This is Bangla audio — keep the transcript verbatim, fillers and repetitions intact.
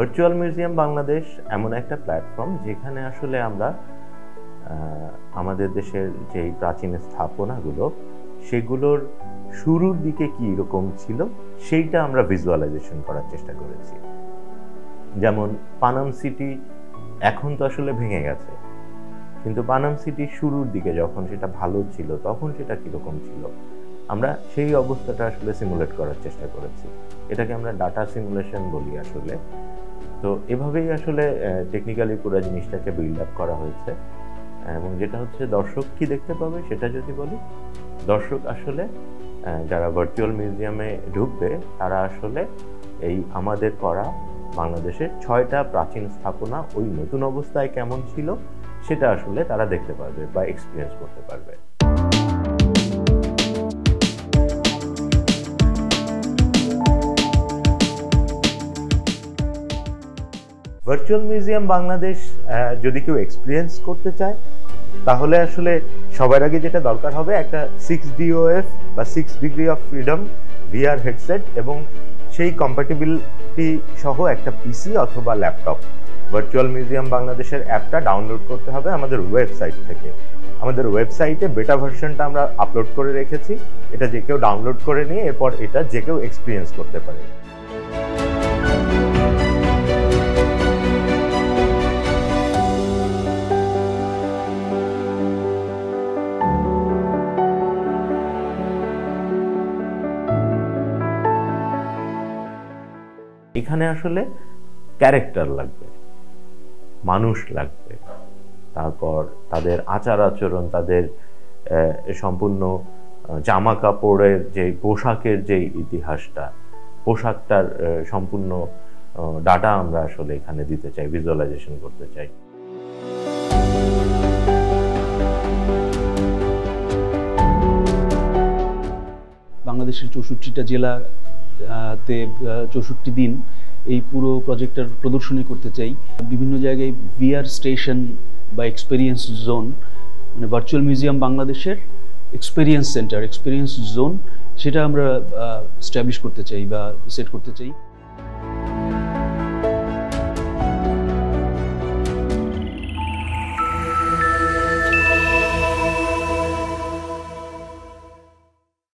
ভার্চুয়াল মিউজিয়াম বাংলাদেশ এমন একটা প্ল্যাটফর্ম যেখানে আসলে আমরা আমাদের দেশের যে প্রাচীন স্থাপনাগুলো সেগুলোর শুরুর দিকে কী রকম ছিল সেইটা আমরা ভিজুয়ালাইজেশন করার চেষ্টা করেছি। যেমন পানাম সিটি এখন তো আসলে ভেঙে গেছে, কিন্তু পানাম সিটির শুরুর দিকে যখন সেটা ভালো ছিল তখন সেটা কীরকম ছিল আমরা সেই অবস্থাটা আসলে সিমুলেট করার চেষ্টা করেছি। এটাকে আমরা ডাটা সিমুলেশন বলি আসলে। তো এভাবেই আসলে টেকনিক্যালি পুরো জিনিসটাকে বিল্ড আপ করা হয়েছে। এবং যেটা হচ্ছে দর্শক কি দেখতে পাবে সেটা যদি বলি, দর্শক আসলে যারা ভার্চুয়াল মিউজিয়ামে ঢুকবে তারা আসলে এই আমাদের করা বাংলাদেশের ছয়টা প্রাচীন স্থাপনা ওই নতুন অবস্থায় কেমন ছিল সেটা আসলে তারা দেখতে পারবে বা এক্সপিরিয়েন্স করতে পারবে। ভার্চুয়াল মিউজিয়াম বাংলাদেশ যদি কেউ এক্সপিরিয়েন্স করতে চায় তাহলে আসলে সবার আগে যেটা দরকার হবে একটা সিক্স ডিওএফ বা six degree of freedom VR headset এবং সেই কম্প্যাটিবিলিটি সহ একটা পিসি অথবা ল্যাপটপ। ভার্চুয়াল মিউজিয়াম বাংলাদেশের অ্যাপটা ডাউনলোড করতে হবে আমাদের ওয়েবসাইট থেকে। আমাদের ওয়েবসাইটে বেটা ভার্সনটা আমরা আপলোড করে রেখেছি, এটা যে কেউ ডাউনলোড করে নিয়ে এরপর এটা যে কেউ এক্সপিরিয়েন্স করতে পারে। এখানে আসলে ক্যারেক্টার লাগবে, মানুষ লাগবে, তারপর তাদের আচার আচরণ, তাদের সম্পূর্ণ জামা কাপড়ের যে পোশাকের যে ইতিহাসটা, পোশাকটার সম্পূর্ণ ডাটা আমরা আসলে এখানে দিতে চাই, ভিজুয়ালাইজেশন করতে চাই। বাংলাদেশের চৌষট্টিটা জেলাতে চৌষট্টি দিন এই পুরো প্রজেক্টটার প্রদর্শনী করতে চাই। বিভিন্ন জায়গায় ভিআর স্টেশন বা এক্সপেরিয়েন্স জোন, মানে ভার্চুয়াল মিউজিয়াম বাংলাদেশের এক্সপেরিয়েন্স সেন্টার, এক্সপেরিয়েন্স জোন, সেটা আমরা এস্টাবলিশ করতে চাই বা সেট করতে চাই।